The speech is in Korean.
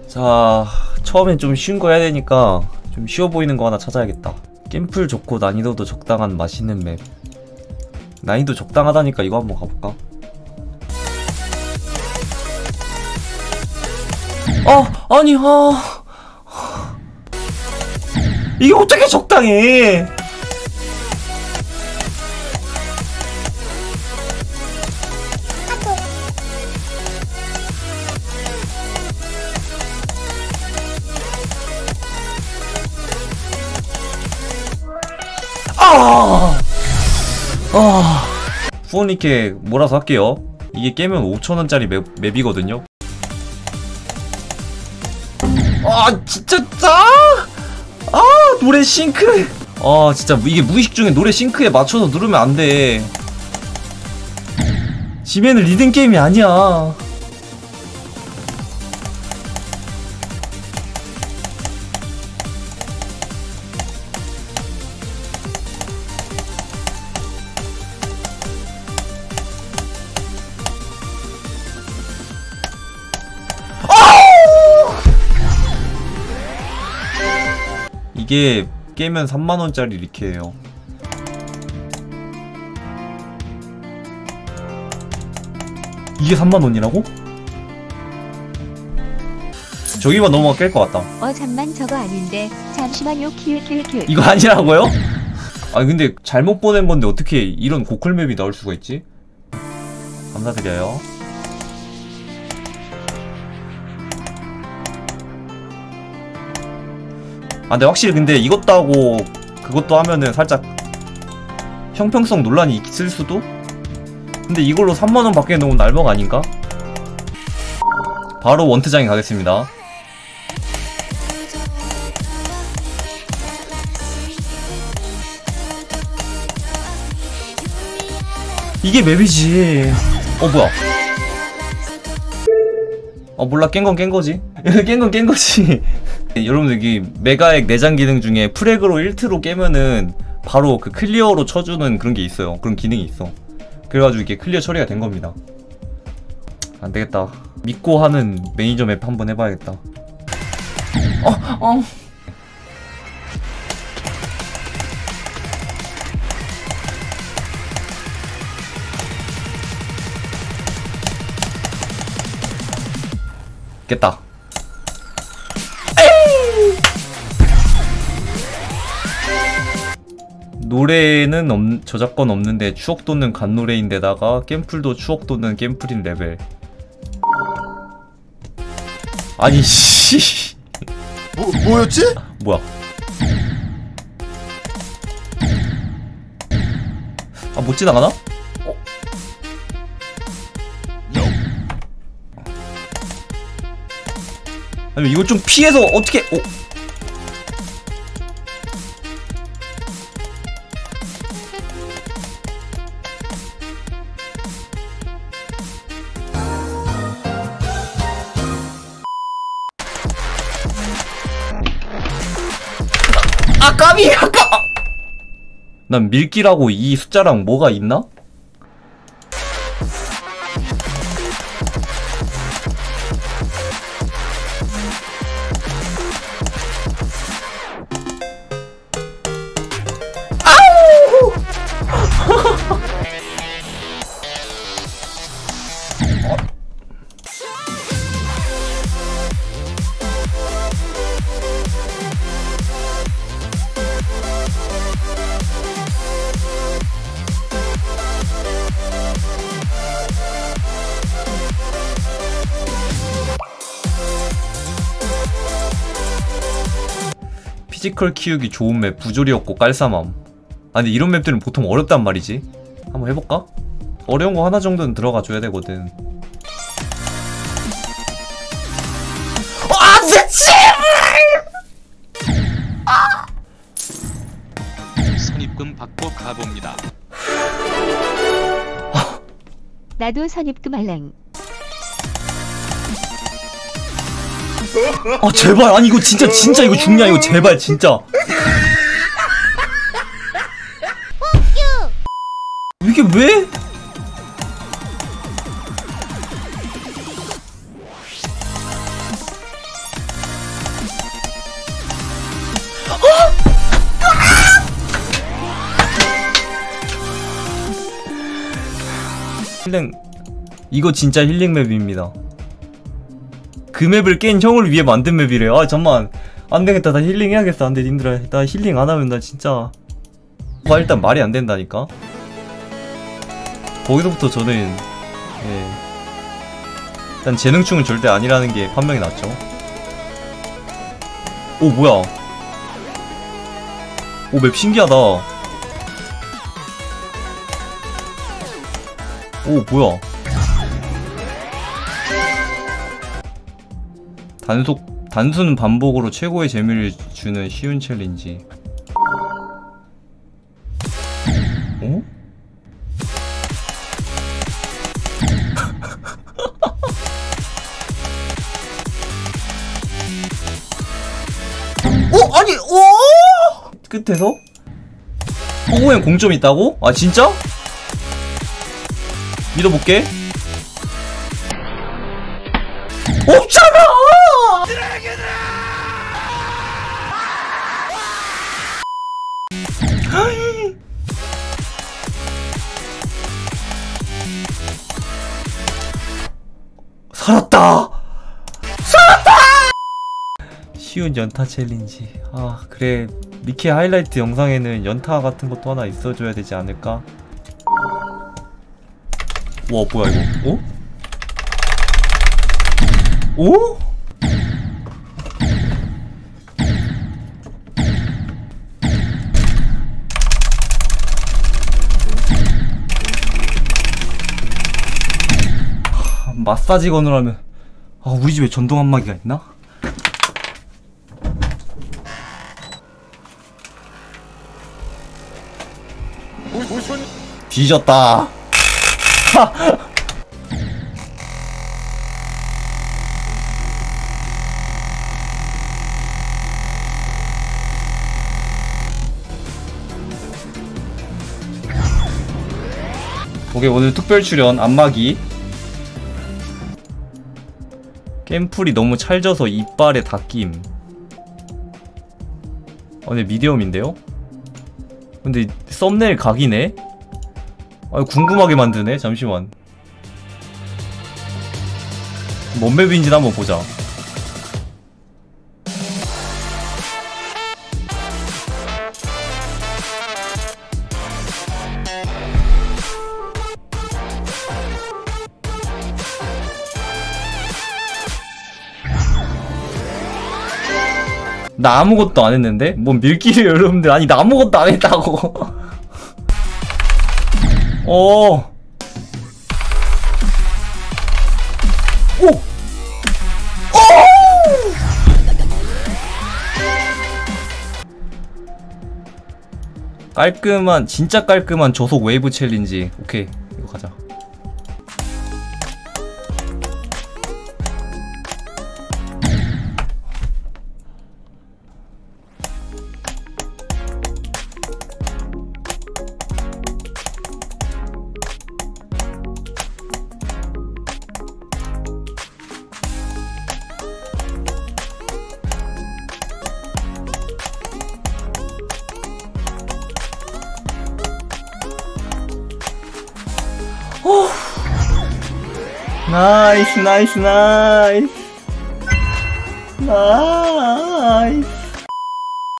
자, 처음엔 좀 쉬운 거 해야 되니까 좀 쉬워 보이는 거 하나 찾아야겠다. 게임풀 좋고 난이도도 적당한 맛있는 맵. 난이도 적당하다니까 이거 한번 가볼까? 아니, 이게 어떻게 적당해? 후원이케 몰아서 할게요. 이게 깨면 5,000원짜리 맵이거든요. 진짜 노래 싱크. 진짜 이게 무의식 중에 노래 싱크에 맞춰서 누르면 안 돼. 지면은 리듬 게임이 아니야. 이게 깨면 3만원짜리 리케예요. 이게 3만원이라고? 저기만 넘어가 깰 것 같다. 잠만 저거 아닌데 잠시만요. 킬킬킬. 이거 아니라고요? 근데 잘못 보낸 건데 어떻게 이런 고클맵이 나올 수가 있지? 감사드려요. 근데 확실히 근데 이것도 하고 그것도 하면은 살짝 형평성 논란이 있을 수도? 근데 이걸로 3만원 받기엔 너무 날먹 아닌가? 바로 원트장에 가겠습니다. 이게 맵이지. 뭐야. 몰라. 깬 건 깬거지. 깬 건 깬거지. 여러분들 여기 메가액 내장 기능 중에 프레그로 1트로 깨면은 바로 그 클리어로 쳐주는 그런 게 있어요. 그런 기능이 있어. 그래가지고 이게 클리어 처리가 된 겁니다. 안되겠다. 믿고 하는 매니저 맵 한번 해봐야겠다. 깼다. 노래는 저작권 없는데 추억 돋는 갓노래인데다가 겜풀도 추억 돋는 겜풀인 레벨. 아니 씨. 뭐였지? 뭐야? 못 지나가나? 아니 이거 좀 피해서 어떻게? 까비! 난 밀기라고 이 숫자랑 뭐가 있나? 아우! 피지컬 키우기 좋은 맵, 부조리 없고 깔쌈함. 근데 이런 맵들은 보통 어렵단 말이지. 한번 해볼까? 어려운 거 하나 정도는 들어가줘야 되거든. 선입금 받고 가봅니다. 나도 선입금 할랭. 제발. 아니 이거 진짜 이거 죽냐 이거 제발 진짜. 이게 왜? 힐링. 이거 진짜 힐링 맵입니다. 그 맵을 깬 형을 위해 만든 맵이래. 아 잠만, 안되겠다. 나 힐링 해야겠어. 안돼 님들아, 나 힐링 안하면 나 진짜 일단 말이 안된다니까. 거기서부터 저는 예, 일단 재능충은 절대 아니라는 게 판명이 났죠. 오 뭐야, 오 맵 신기하다. 오 뭐야, 단순 반복으로 최고의 재미를 주는 쉬운 챌린지. 어? 아니, 오! 끝에서? 허구엔 공점이 있다고? 아, 진짜? 믿어볼게. 없잖아! 살았다! 쉬운 연타 챌린지. 아 그래, 미키 하이라이트 영상에는 연타 같은 것도 하나 있어줘야 되지 않을까? 와 뭐야 이거? 어? 오? 마사지 건으라면, 아 우리 집에 전동 안마기가 있나? 뒤졌다. 오케이, 오늘 특별 출연 안마기. 겜풀이 너무 찰져서 이빨에 닿김. 근데 미디엄인데요? 근데 썸네일 각이네? 아 궁금하게 만드네. 잠시만. 뭔 맵인지 한번 보자. 나 아무것도 안 했는데? 뭔 밀기를 여러분들. 아니 나 아무것도 안 했다고. 오! 오! 깔끔한, 진짜 깔끔한 저속 웨이브 챌린지. 오케이, 이거 가자. 나이스 나이스 나이스 나이스.